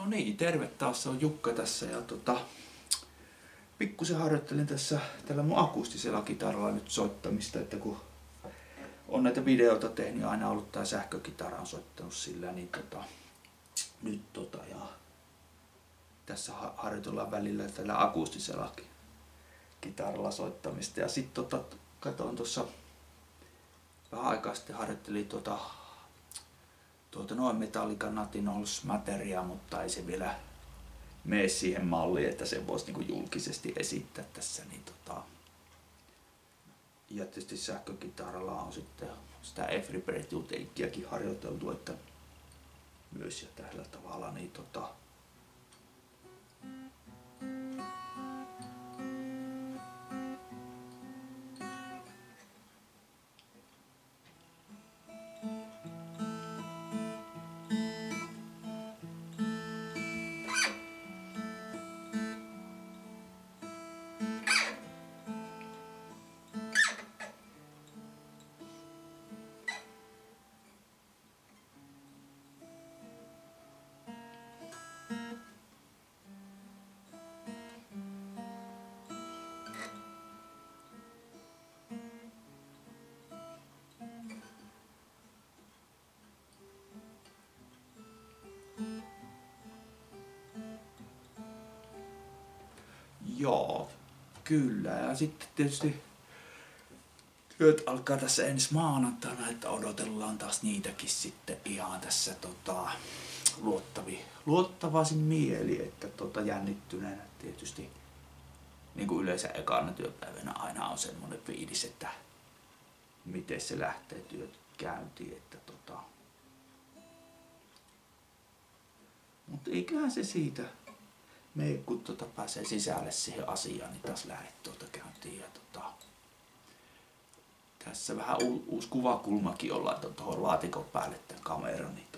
No niin, terve taas, se on Jukka tässä ja pikkusen harjoittelen tässä tällä mun akustisella kitaralla nyt soittamista, että kun on näitä videoita tehnyt ja aina ollut tää sähkökitara on soittanut sillä, niin nyt ja tässä harjoitellaan välillä tällä akustisella kitaralla soittamista ja sitten katoin tuossa vähän aikaa sitten harjoittelin noin Metallican Nothing Else Matteria, mutta ei se vielä mene siihen malliin, että sen voisi niinku julkisesti esittää tässä. Niin ja tietysti sähkökitaralla on sitten sitä Every Breath You Takeakin harjoiteltu, että myös ja tällä tavalla niin joo, kyllä. Ja sitten tietysti työt alkaa tässä ensi maanantaina, että odotellaan taas niitäkin sitten ihan tässä luottavaisin mieli, että jännittyneenä tietysti niin kuin yleensä ekana työpäivänä aina on semmoinen fiilis, että miten se lähtee työt käyntiin, että mutta eiköhän se siitä mene, kun pääsee sisälle siihen asiaan, niin taas lähdet käyntiin ja tässä vähän uusi kuvakulmakin on laittanut tuohon laatikon päälle tämän kameran, niin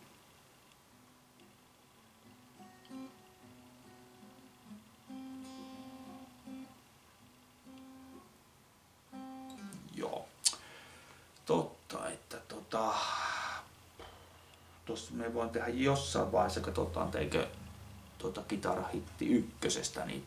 joo. Että tuossa me voin tehdä jossain vaiheessa, katsotaan teikö kitarahitti ykkösestä, niin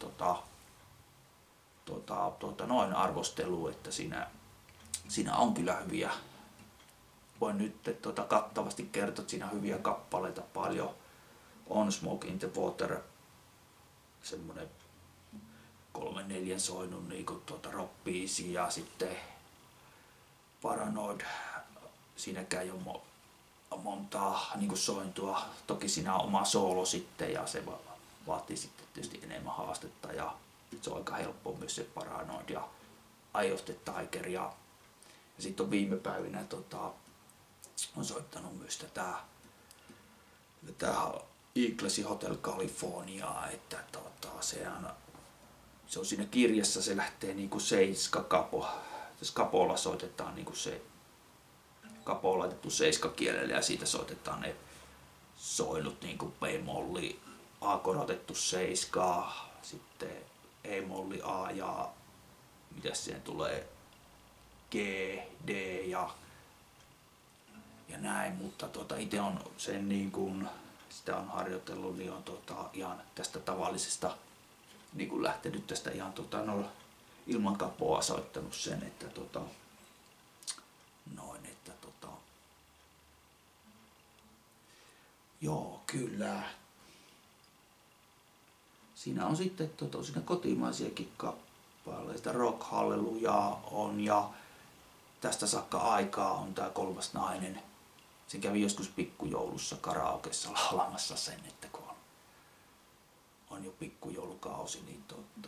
noin arvostelu, että siinä on kyllä hyviä. Voin nyt kattavasti kertoa, että siinä on hyviä kappaleita paljon. On Smoke in the Water, semmonen 3-4 soinut niinku rock-biisi ja sitten Paranoid, siinäkään ei ole montaa niinku sointua. Toki siinä on oma soolo sitten ja se vaatii sitten tietysti enemmän haastetta ja se on aika helppo myös se Paranoid ja Eye of the Tiger ja sitten on viime päivinä on soittanut myös tätä Eaglesin Hotel Californiaa, että se on siinä kirjassa, se lähtee niinku 7 kapo. Tässä kapolla soitetaan niinku se kapo on laitettu 7 kielelle ja siitä soitetaan ne soinut niinku B-molli, A korotettu 7, sitten E-molli A ja mitäs siihen tulee G, D ja näin, mutta itse on sen niin kuin sitä on harjoitellut, niin on ihan tästä tavallisesta niin kuin lähtenyt tästä ihan ilman kapoa soittanut sen, että noin, että joo, kyllä. Siinä on sitten siinä kotimaisiakin kappaleita, Rock Hallelujah on ja Tästä saakka aikaa on tää Kolmas nainen. Se kävi joskus pikkujoulussa karaokessa laulamassa sen, että kun on jo pikkujoulukausi, niin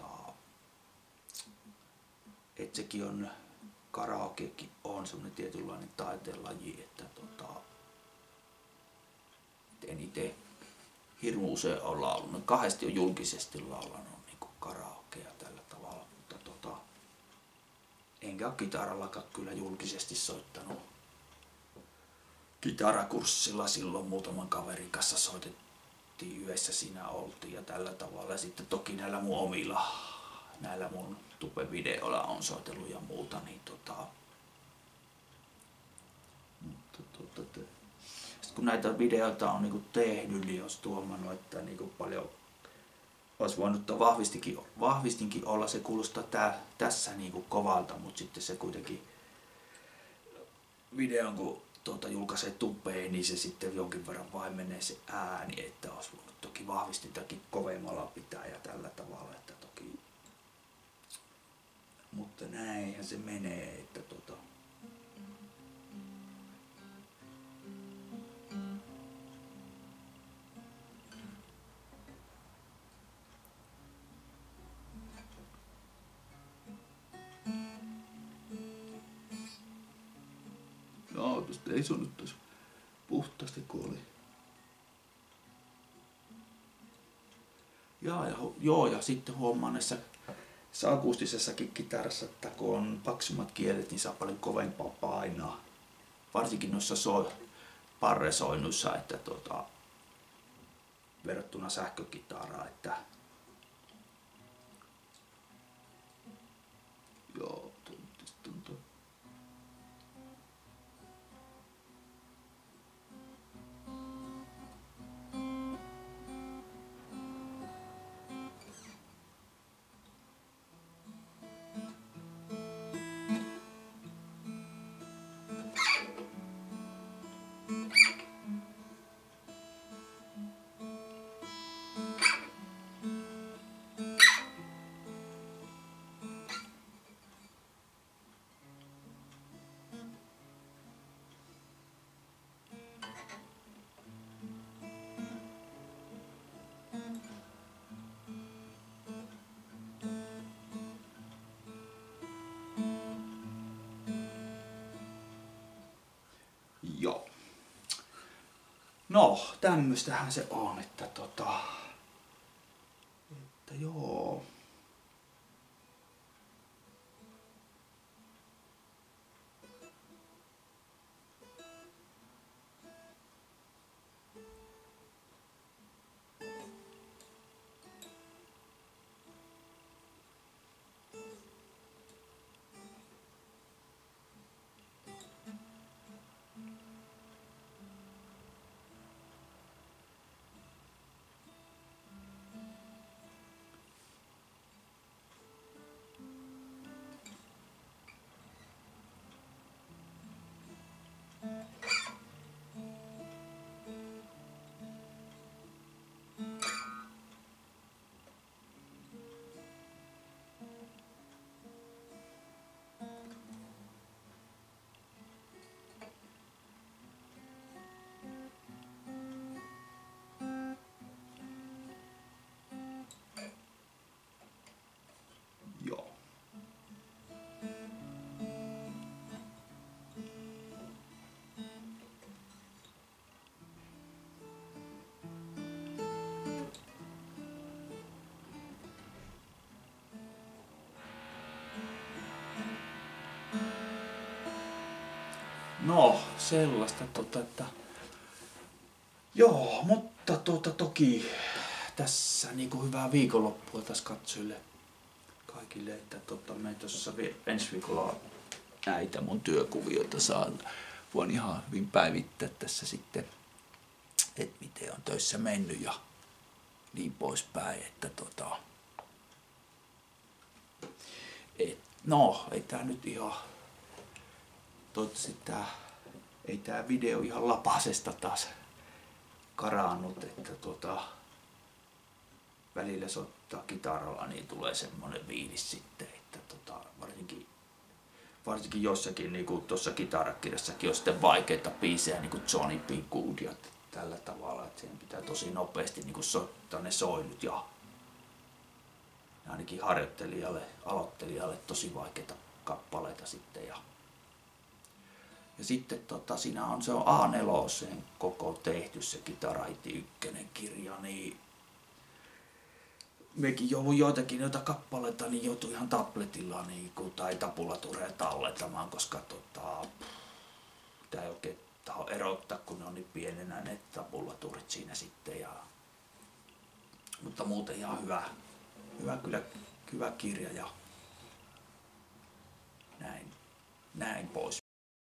et sekin on, karaokekin on semmonen tietynlainen taiteenlaji, että en ite hirmu usein ole laulanut. Kahdesti on julkisesti laulanut niin karaokea tällä tavalla, mutta enkä ole kitarallakaan kyllä julkisesti soittanut. Kitarakurssilla silloin muutaman kaverin kanssa soitettiin yhdessä, siinä oltiin ja tällä tavalla. Ja sitten toki näillä mun omilla, näillä mun tubevideoilla on soitellut ja muuta, niin kun näitä videoita on niinku tehnyt, niin olisi huomannut, että niinku paljon olisi voinut vahvistinkin olla. Se kuulostaa tässä niinku kovalta, mutta sitten se kuitenkin videon kun julkaisee tupeen, niin se sitten jonkin verran vaimenee se ääni, että olisi voinut toki vahvistintakin kovemmalla pitää ja tällä tavalla, että toki, mutta näinhän se menee, että joo, tuosta ei se nyt tässä puhtaasti kun oli. Ja sitten huomaan näissä akustisessakin kitarassa, että kun on paksummat kielet, niin saa paljon kovempaa painaa. Varsinkin noissa parresoinnuissa, että verrattuna sähkökitaraan, että joo, tuntuu. Joo. No, tämmöstähän se on, että joo. Joo. No, sellaista että joo, mutta toki tässä niinku hyvää viikonloppua tässä katsojille kaikille, että me tuossa ensi viikolla näitä mun työkuvioita voin ihan hyvin päivittää tässä sitten, että miten on töissä mennyt ja niin poispäin, että no, ei tää nyt ihan, toivottavasti ei tää video ihan lapasesta taas karannut, että välillä soittaa kitaralla, niin tulee semmonen fiilis sitten, että varsinkin jossakin, niin kuin tuossa kitarakirjassakin on sitten vaikeita biisejä, niin kuin Johnny B. Good ja tällä tavalla, että siihen pitää tosi nopeasti niin kuin soittaa ne soinut ja ainakin aloittelijalle tosi vaikeita kappaleita sitten ja sitten siinä se on A4 koko tehty se Kitaraiti 1 kirja, niin mekin jouduin joitakin noita kappaleita, niin joutui ihan tabletilla tai tapulatureja tallentamaan, koska tää ei oikein taho erottaa, kun ne on niin pienenä ne tapulaturit siinä sitten. Mutta muuten ihan hyvä kirja ja näin pois.